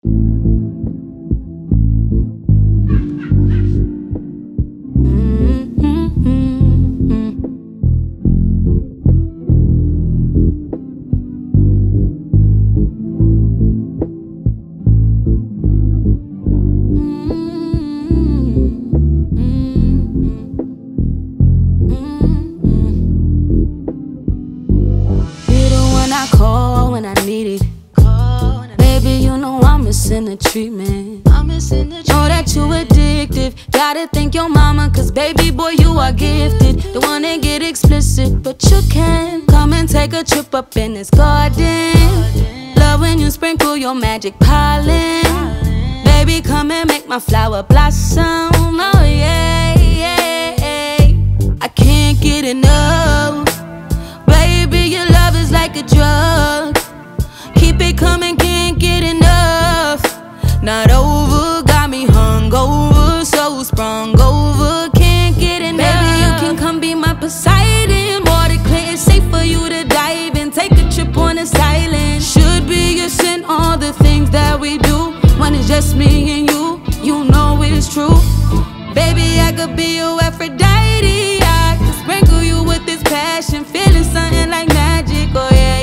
Call when I need it. Baby, you know I'm missing the treatment. Know that you addictive. Gotta thank your mama, cause baby boy, you are gifted. The one that get explicit, but you can come and take a trip up in this garden. Love when you sprinkle your magic pollen. Baby, come and make my flower blossom. Oh yeah, yeah. I can't get enough. Baby, your love is like a drug. Keep it coming, can't get enough. Not over, got me hungover, so sprung over, can't get enough. Baby, you can come be my Poseidon. Water clear, it's safe for you to dive in. Take a trip on this island. Should be a sin, all the things that we do. When it's just me and you know it's true. Baby, I could be your Aphrodite. I could sprinkle you with this passion, feeling something like magic, oh yeah.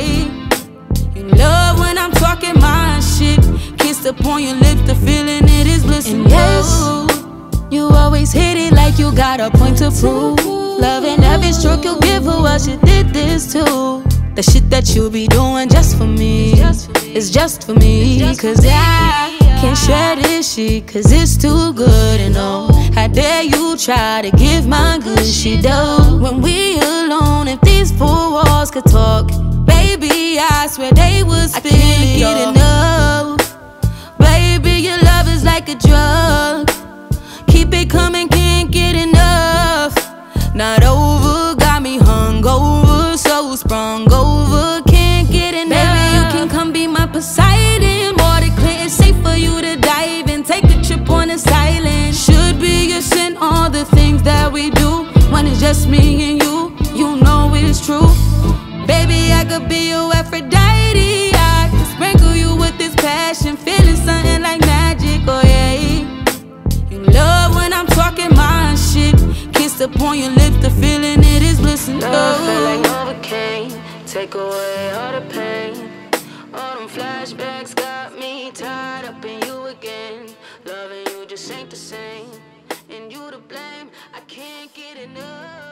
You love when I'm talking my shit. Kissed upon your lips, the feeling it is bliss. And yes, you always hit it like you got a point to prove. Loving every stroke you give her, well, she did this too. The shit that you be doing just for me, it's just for me. Cause I can't share this shit, cause it's too good. And oh, how dare you try to give my good shit though. When we alone, if these four walls could talk, baby, I swear they would speak. I can't get enough. Baby, your love is like a drug. Keep it coming, can't get enough. Not over, got me hungover, so sprung over, can't get enough. Baby, you can come be my Poseidon. Water clear, it's safe for you to dive in. Take a trip on this island. Should be a sin, all the things that we do. When it's just me and you know it's true. Baby, I could be your Aphrodite. I could sprinkle you with this passion, feeling something like magic, oh yeah. You love when I'm talking my shit. Kissed upon your lips, the feeling it is bliss. And love feel like Novocaine, take away all the pain. All them flashbacks got me tied up in you again. Loving you just ain't the same, and you to blame. I can't get enough.